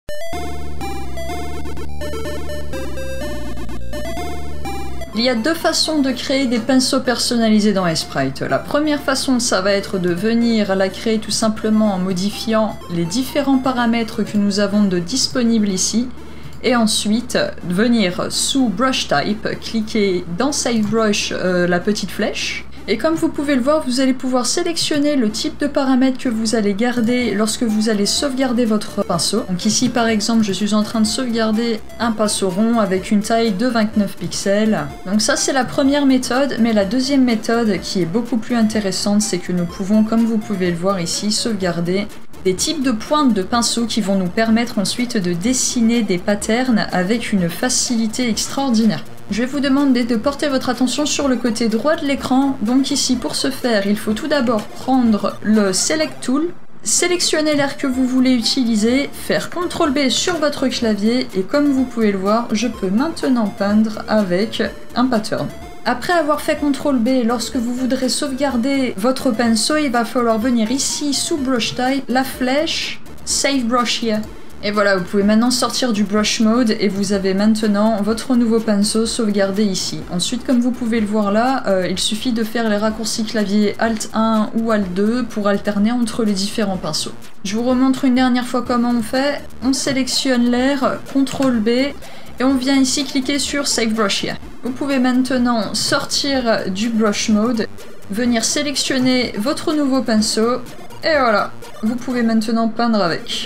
Il y a deux façons de créer des pinceaux personnalisés dans Sprite. La première façon, ça va être de venir la créer tout simplement en modifiant les différents paramètres que nous avons de disponibles ici. Et ensuite, venir sous Brush Type, cliquer dans Save Brush la petite flèche. Et comme vous pouvez le voir, vous allez pouvoir sélectionner le type de paramètres que vous allez garder lorsque vous allez sauvegarder votre pinceau. Donc ici par exemple, je suis en train de sauvegarder un pinceau rond avec une taille de 29 pixels. Donc ça c'est la première méthode, mais la deuxième méthode qui est beaucoup plus intéressante, c'est que nous pouvons, comme vous pouvez le voir ici, sauvegarder des types de pointes de pinceau qui vont nous permettre ensuite de dessiner des patterns avec une facilité extraordinaire. Je vais vous demander de porter votre attention sur le côté droit de l'écran. Donc ici, pour ce faire, il faut tout d'abord prendre le Select Tool, sélectionner l'air que vous voulez utiliser, faire CTRL B sur votre clavier et comme vous pouvez le voir, je peux maintenant peindre avec un pattern. Après avoir fait CTRL B, lorsque vous voudrez sauvegarder votre pinceau, il va falloir venir ici sous Brush Type, la flèche, Save Brush Here. Et voilà, vous pouvez maintenant sortir du Brush Mode et vous avez maintenant votre nouveau pinceau sauvegardé ici. Ensuite, comme vous pouvez le voir là, il suffit de faire les raccourcis clavier Alt 1 ou Alt 2 pour alterner entre les différents pinceaux. Je vous remontre une dernière fois comment on fait. On sélectionne l'air, CTRL B, et on vient ici cliquer sur Save Brush Here. Vous pouvez maintenant sortir du Brush Mode, venir sélectionner votre nouveau pinceau, et voilà, vous pouvez maintenant peindre avec.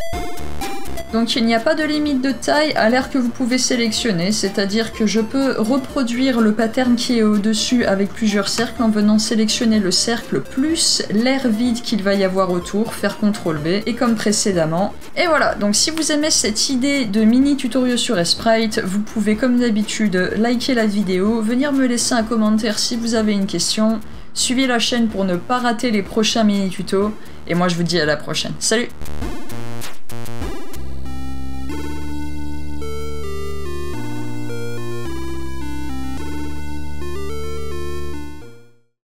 Donc il n'y a pas de limite de taille à l'air que vous pouvez sélectionner, c'est-à-dire que je peux reproduire le pattern qui est au-dessus avec plusieurs cercles en venant sélectionner le cercle plus l'air vide qu'il va y avoir autour, faire CTRL B, et comme précédemment. Et voilà, donc si vous aimez cette idée de mini tutoriel sur Sprite, vous pouvez comme d'habitude liker la vidéo, venir me laisser un commentaire si vous avez une question, suivez la chaîne pour ne pas rater les prochains mini tutos, et moi je vous dis à la prochaine. Salut!